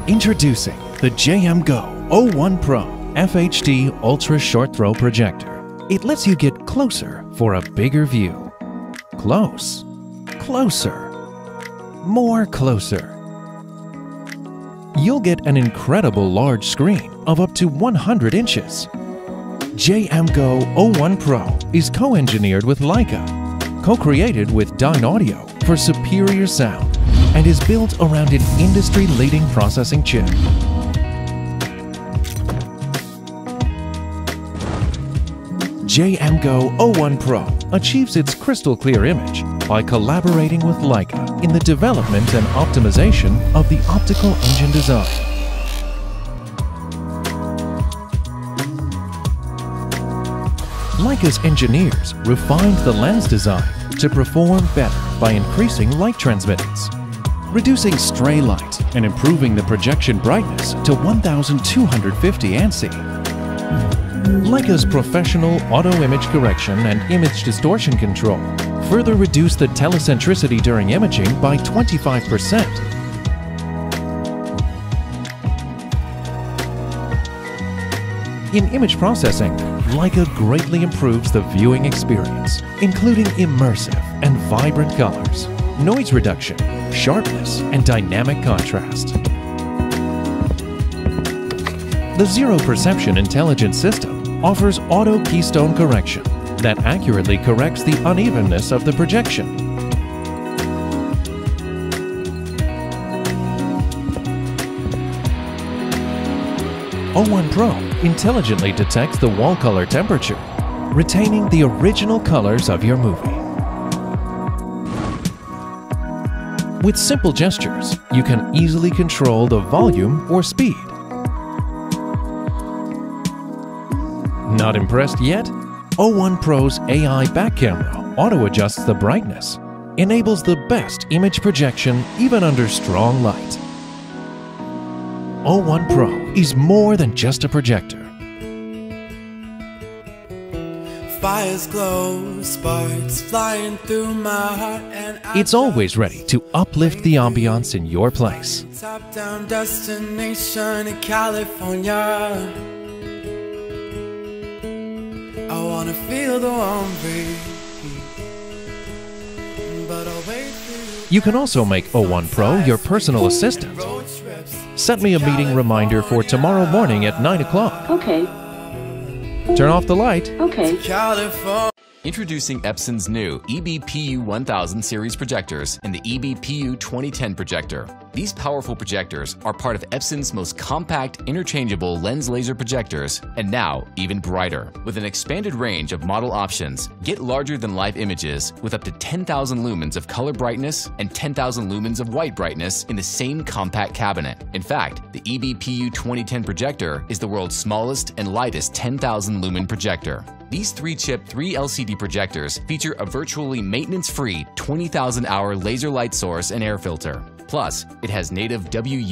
Introducing the JMGO 01 Pro FHD Ultra Short Throw Projector. It lets you get closer for a bigger view. Close, closer, more closer. You'll get an incredible large screen of up to 100 inches. JMGO 01 Pro is co-engineered with Leica, co-created with Dyne Audio for superior sound, and is built around an industry-leading processing chip. JMGO 01 Pro achieves its crystal clear image by collaborating with Leica in the development and optimization of the optical engine design. Leica's engineers refined the lens design to perform better by increasing light transmittance, reducing stray light and improving the projection brightness to 1250 ANSI. Leica's professional auto image correction and image distortion control further reduce the telecentricity during imaging by 25%. In image processing, Leica greatly improves the viewing experience, including immersive and vibrant colors, noise reduction, sharpness, and dynamic contrast. The Zero Perception Intelligent System offers auto keystone correction that accurately corrects the unevenness of the projection. O1 Pro intelligently detects the wall color temperature, retaining the original colors of your movie. With simple gestures, you can easily control the volume or speed. Not impressed yet? O1 Pro's AI back camera auto-adjusts the brightness, enables the best image projection even under strong light. O1 Pro is more than just a projector. Fires glow, sparks flying through my heart, and it's always ready to uplift the ambiance in your place. Top-down destination in California. I wanna feel the warm breeze, but I'll wait for you. You can also make O1 Pro your personal assistant. Set me a meeting reminder for tomorrow morning at 9 o'clock. Okay. Turn off the light. Okay. Introducing Epson's new EBPU 1000 series projectors and the EBPU 2010 projector. These powerful projectors are part of Epson's most compact interchangeable lens laser projectors, and now even brighter. With an expanded range of model options, get larger than life images with up to 10,000 lumens of color brightness and 10,000 lumens of white brightness in the same compact cabinet. In fact, the EBPU 2010 projector is the world's smallest and lightest 10,000 lumen projector. These 3-chip 3 LCD projectors feature a virtually maintenance-free 20,000 hour laser light source and air filter. Plus, it has native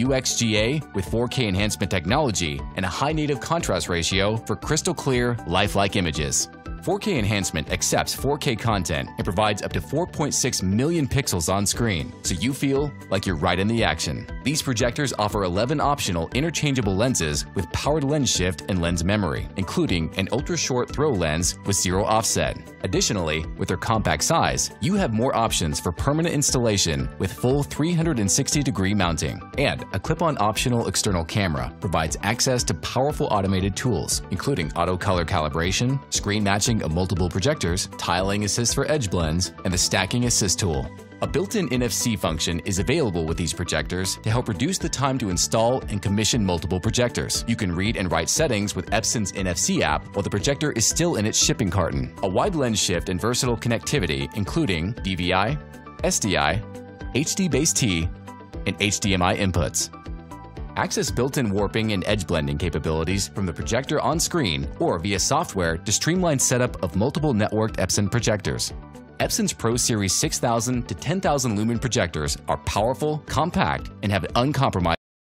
WEMAX with 4K enhancement technology and a high native contrast ratio for crystal clear, lifelike images. 4K enhancement accepts 4K content and provides up to 4.6 million pixels on screen, so you feel like you're right in the action. These projectors offer 11 optional interchangeable lenses with powered lens shift and lens memory, including an ultra-short throw lens with zero offset. Additionally, with their compact size, you have more options for permanent installation with full 360-degree mounting. And a clip-on optional external camera provides access to powerful automated tools, including auto color calibration, screen matching of multiple projectors, tiling assist for edge blends, and the stacking assist tool. A built-in NFC function is available with these projectors to help reduce the time to install and commission multiple projectors. You can read and write settings with Epson's NFC app while the projector is still in its shipping carton. A wide lens shift and versatile connectivity including DVI, SDI, HD-Base-T, and HDMI inputs. Access built-in warping and edge blending capabilities from the projector on screen or via software to streamline setup of multiple networked Epson projectors. Epson's Pro Series 6000 to 10,000 lumen projectors are powerful, compact, and have an uncompromised.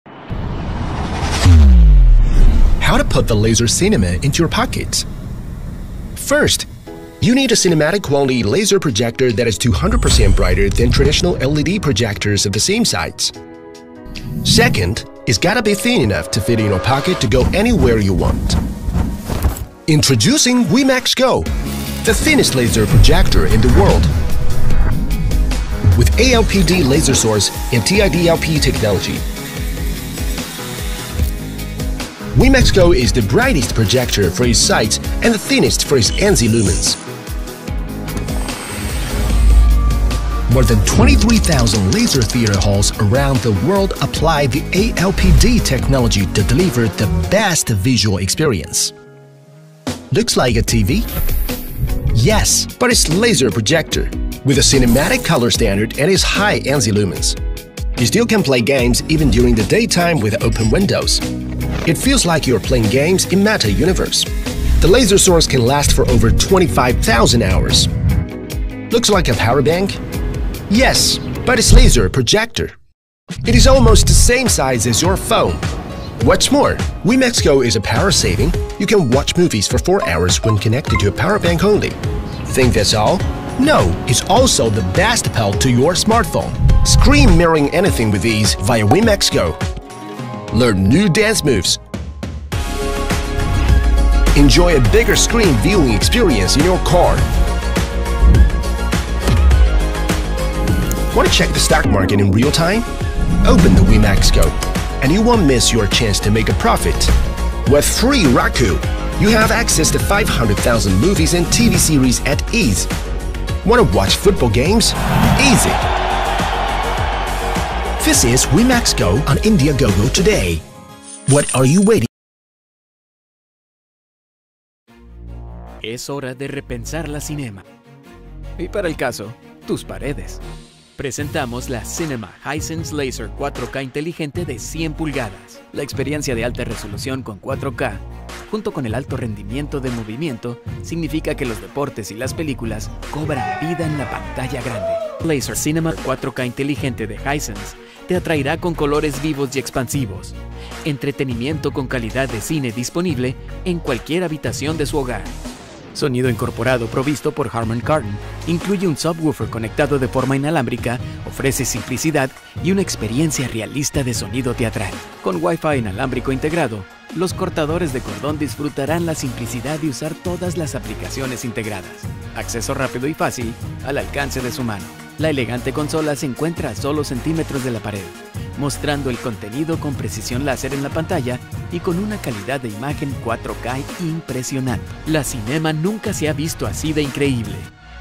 How to put the laser cinema into your pocket. First, you need a cinematic quality laser projector that is 200% brighter than traditional LED projectors of the same size. Second, It's gotta be thin enough to fit in your pocket to go anywhere you want. Introducing WEMAX Go, the thinnest laser projector in the world. With ALPD laser source and TIDLP technology, WEMAX Go is the brightest projector for its size and the thinnest for its NZ lumens. More than 23,000 laser theater halls around the world apply the ALPD technology to deliver the best visual experience. Looks like a TV? Yes, but it's laser projector with a cinematic color standard and its high NZ lumens. You still can play games even during the daytime with open windows. It feels like you're playing games in Meta Universe. The laser source can last for over 25,000 hours. Looks like a power bank? Yes, but it's laser projector. It is almost the same size as your phone. What's more, WEMAX Go is a power saving. You can watch movies for 4 hours when connected to a power bank only. Think that's all? No, it's also the best appeal to your smartphone. Screen mirroring anything with ease via WEMAX Go. Learn new dance moves. Enjoy a bigger screen viewing experience in your car. Want to check the stock market in real time? Open the WEMAX Go, and you won't miss your chance to make a profit. With free Raku, you have access to 500,000 movies and TV series at ease. Want to watch football games? Easy! This is WEMAX Go on Indiegogo today. What are you waiting? Es hora de repensar la cinema. Y para el caso, tus paredes. Presentamos la Cinema Hisense Laser 4K inteligente de 100 pulgadas. La experiencia de alta resolución con 4K, junto con el alto rendimiento de movimiento, significa que los deportes y las películas cobran vida en la pantalla grande. Laser Cinema 4K inteligente de Hisense te atraerá con colores vivos y expansivos. Entretenimiento con calidad de cine disponible en cualquier habitación de su hogar. Sonido incorporado provisto por Harman Kardon. Incluye un subwoofer conectado de forma inalámbrica, ofrece simplicidad y una experiencia realista de sonido teatral. Con Wi-Fi inalámbrico integrado, los cortadores de cordón disfrutarán la simplicidad de usar todas las aplicaciones integradas. Acceso rápido y fácil al alcance de su mano. La elegante consola se encuentra a solo centímetros de la pared, mostrando el contenido con precisión láser en la pantalla y con una calidad de imagen 4K impresionante. La cinema nunca se ha visto así de increíble.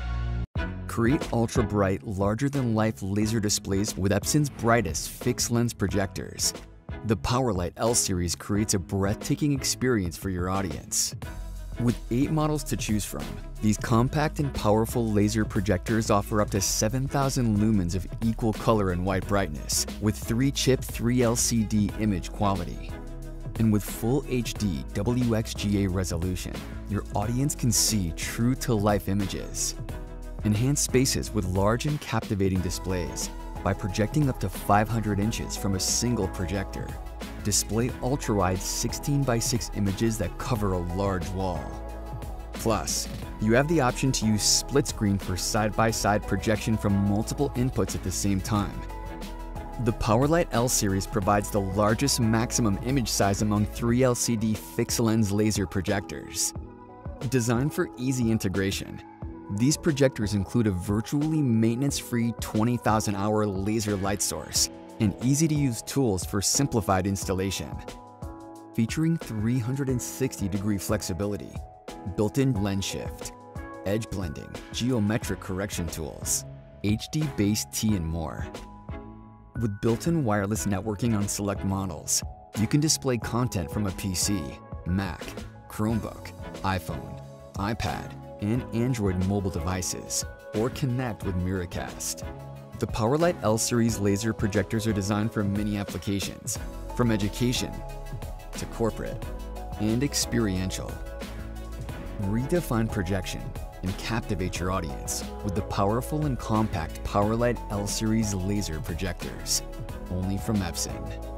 Create ultra-bright, larger-than-life laser displays with Epson's brightest fixed-lens projectors. The PowerLite L series creates a breathtaking experience for your audience. With 8 models to choose from, these compact and powerful laser projectors offer up to 7,000 lumens of equal color and white brightness, with 3-chip 3LCD image quality. And with full HD WXGA resolution, your audience can see true-to-life images. Enhance spaces with large and captivating displays by projecting up to 500 inches from a single projector. Display ultra-wide 16:6 images that cover a large wall. Plus, you have the option to use split screen for side-by-side projection from multiple inputs at the same time. The PowerLite L series provides the largest maximum image size among 3LCD fixed-lens laser projectors. Designed for easy integration, these projectors include a virtually maintenance-free 20,000-hour laser light source and easy-to-use tools for simplified installation. Featuring 360-degree flexibility, built-in lens shift, edge blending, geometric correction tools, HD-based T and more. With built-in wireless networking on select models, you can display content from a PC, Mac, Chromebook, iPhone, iPad, and Android mobile devices, or connect with Miracast. The PowerLite L series laser projectors are designed for many applications, from education to corporate and experiential. Redefine projection and captivate your audience with the powerful and compact PowerLite L series laser projectors, only from Epson.